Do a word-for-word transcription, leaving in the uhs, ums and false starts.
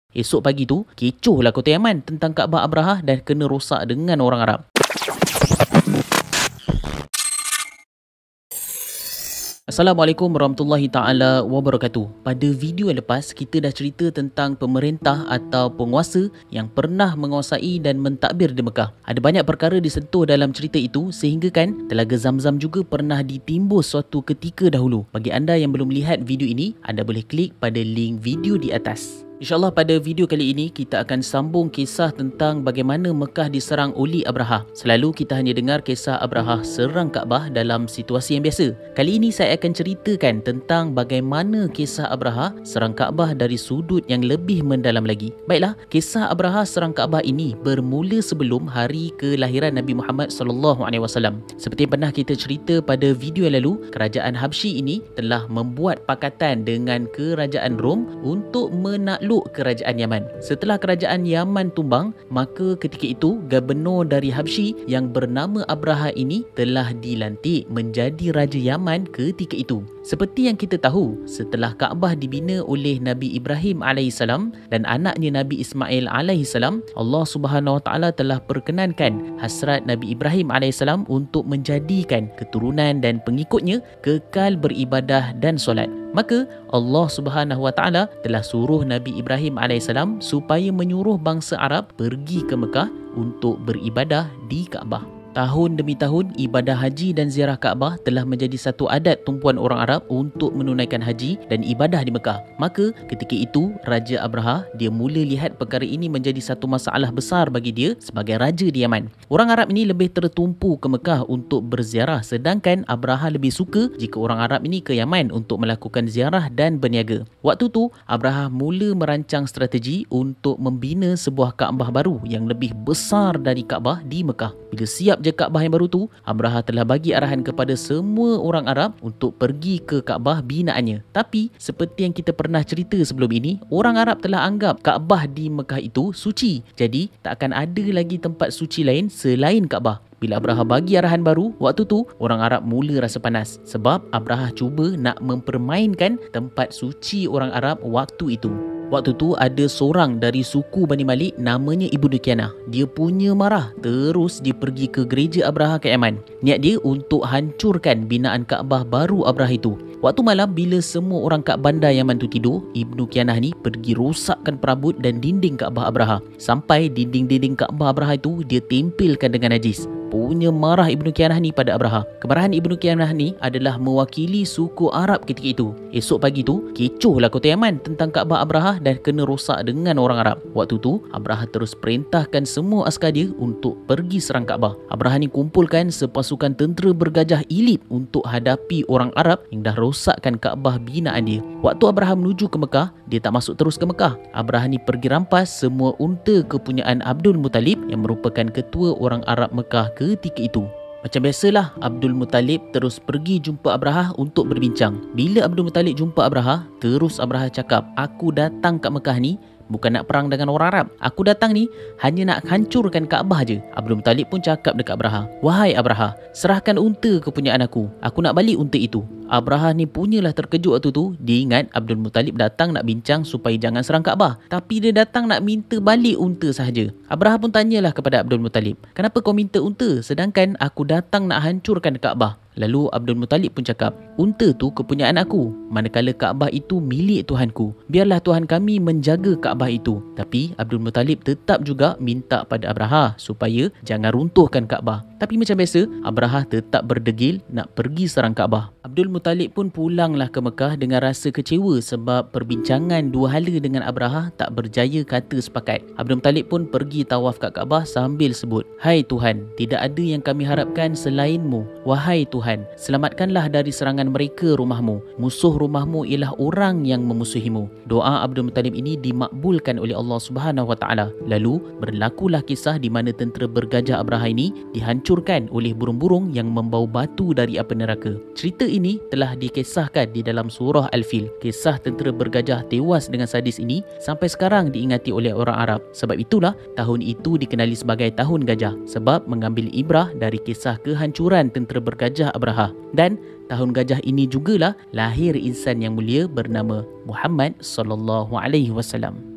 Esok pagi tu, kecoh lah Kota Yaman tentang Kaabah Abrahah dan kena rosak dengan orang Arab. Assalamualaikum warahmatullahi taala wabarakatuh. Pada video yang lepas, kita dah cerita tentang pemerintah atau penguasa yang pernah menguasai dan mentadbir di Mekah. Ada banyak perkara disentuh dalam cerita itu sehingga kan Telaga Zamzam juga pernah ditimbus suatu ketika dahulu. Bagi anda yang belum lihat video ini, anda boleh klik pada link video di atas. InsyaAllah pada video kali ini kita akan sambung kisah tentang bagaimana Mekah diserang oleh Abrahah. Selalu kita hanya dengar kisah Abrahah serang Kaabah dalam situasi yang biasa. Kali ini saya akan ceritakan tentang bagaimana kisah Abrahah serang Kaabah dari sudut yang lebih mendalam lagi. Baiklah, kisah Abrahah serang Kaabah ini bermula sebelum hari kelahiran Nabi Muhammad sallallahu alaihi wasallam. Seperti yang pernah kita cerita pada video yang lalu, kerajaan Habsyi ini telah membuat pakatan dengan kerajaan Rom untuk menaklukkan kerajaan Yaman. Setelah kerajaan Yaman tumbang, maka ketika itu gubernur dari Habsyi yang bernama Abrahah ini telah dilantik menjadi Raja Yaman ketika itu. Seperti yang kita tahu, setelah Kaabah dibina oleh Nabi Ibrahim alaihissalam dan anaknya Nabi Ismail alaihissalam, Allah Subhanahu Wa Taala telah perkenankan hasrat Nabi Ibrahim alaihissalam untuk menjadikan keturunan dan pengikutnya kekal beribadah dan solat. Maka Allah Subhanahu Wa Taala telah suruh Nabi Ibrahim alaihissalam supaya menyuruh bangsa Arab pergi ke Mekah untuk beribadah di Kaabah. Tahun demi tahun, ibadah haji dan ziarah Kaabah telah menjadi satu adat tumpuan orang Arab untuk menunaikan haji dan ibadah di Mekah. Maka ketika itu, Raja Abrahah dia mula lihat perkara ini menjadi satu masalah besar bagi dia sebagai raja di Yaman. Orang Arab ini lebih tertumpu ke Mekah untuk berziarah, sedangkan Abrahah lebih suka jika orang Arab ini ke Yaman untuk melakukan ziarah dan berniaga. Waktu tu, Abrahah mula merancang strategi untuk membina sebuah Kaabah baru yang lebih besar dari Kaabah di Mekah. Bila siap je Kaabah yang baru tu, Abrahah telah bagi arahan kepada semua orang Arab untuk pergi ke Kaabah binaannya. Tapi seperti yang kita pernah cerita sebelum ini, orang Arab telah anggap Kaabah di Mekah itu suci. Jadi tak akan ada lagi tempat suci lain selain Kaabah. Bila Abrahah bagi arahan baru, waktu tu orang Arab mula rasa panas sebab Abrahah cuba nak mempermainkan tempat suci orang Arab waktu itu. Waktu tu ada seorang dari suku Bani Malik namanya Ibnu Kianah. Dia punya marah, terus dia pergi ke gereja Abrahah ke Yaman. Niat dia untuk hancurkan binaan Kaabah baru Abrahah itu. Waktu malam bila semua orang kat bandar Yaman tu tidur, Ibnu Kianah ni pergi rosakkan perabot dan dinding Kaabah Abrahah. Sampai dinding-dinding Kaabah Abrahah itu dia tempelkan dengan najis. Punya marah Ibnu Kianah ni pada Abrahah. Kemarahan Ibnu Kianah ni adalah mewakili suku Arab ketika itu. Esok pagi tu, kecoh lah Kota Yaman tentang Kaabah Abrahah dan kena rosak dengan orang Arab. Waktu tu, Abrahah terus perintahkan semua askar dia untuk pergi serang Kaabah. Abrahah ni kumpulkan sepasukan tentera bergajah elit untuk hadapi orang Arab yang dah rosakkan Kaabah binaan dia. Waktu Abrahah menuju ke Mekah, dia tak masuk terus ke Mekah. Abrahah ni pergi rampas semua unta kepunyaan Abdul Muttalib yang merupakan ketua orang Arab Mekah ketika itu. Macam biasalah, Abdul Muttalib terus pergi jumpa Abrahah untuk berbincang. Bila Abdul Muttalib jumpa Abrahah, terus Abrahah cakap, "Aku datang kat Mekah ni bukan nak perang dengan orang Arab. Aku datang ni hanya nak hancurkan Kaabah je." Abdul Muttalib pun cakap dekat Abrahah, "Wahai Abrahah, serahkan unta kepunyaan aku. Aku nak balik unta itu." Abrahah ni punyalah terkejut waktu tu. Dia ingat Abdul Muttalib datang nak bincang supaya jangan serang Kaabah. Tapi dia datang nak minta balik unta sahaja. Abrahah pun tanyalah kepada Abdul Muttalib, "Kenapa kau minta unta sedangkan aku datang nak hancurkan Kaabah?" Lalu Abdul Muttalib pun cakap, "Unta tu kepunyaan aku, manakala Kaabah itu milik Tuhanku. Biarlah Tuhan kami menjaga Kaabah itu." Tapi Abdul Muttalib tetap juga minta pada Abrahah supaya jangan runtuhkan Kaabah. Tapi macam biasa, Abrahah tetap berdegil nak pergi serang Kaabah. Abdul Muttalib pun pulanglah ke Mekah dengan rasa kecewa sebab perbincangan dua hala dengan Abrahah tak berjaya kata sepakat. Abdul Muttalib pun pergi tawaf kat Kaabah sambil sebut, "Hai Tuhan, tidak ada yang kami harapkan selain-Mu. Wahai Tuhan, selamatkanlah dari serangan mereka rumahmu. Musuh rumahmu ialah orang yang memusuhimu." Doa Abdul Muttalib ini dimakbulkan oleh Allah Subhanahu Wa Taala. Lalu berlakulah kisah di mana tentera bergajah Abrahah ini dihancurkan oleh burung-burung yang membau batu dari api neraka. Cerita ini telah dikisahkan di dalam surah Al-Fil. Kisah tentera bergajah tewas dengan sadis ini sampai sekarang diingati oleh orang Arab. Sebab itulah tahun itu dikenali sebagai Tahun Gajah, sebab mengambil ibrah dari kisah kehancuran tentera bergajah Abrahah. Dan Tahun Gajah ini jugalah lahir insan yang mulia bernama Muhammad sallallahu alaihi wasallam.